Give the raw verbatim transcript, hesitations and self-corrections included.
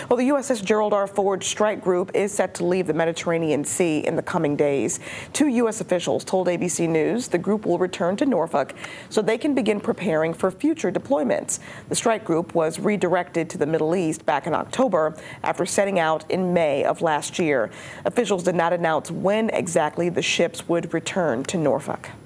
Well, the U S S Gerald R Forward strike group is set to leave the Mediterranean Sea in the coming days. Two U S officials told A B C News the group will return to Norfolk so they can begin preparing for future deployments. The strike group was redirected to the Middle East back in October after setting out in May of last year. Officials did not announce when exactly the ships would return to Norfolk.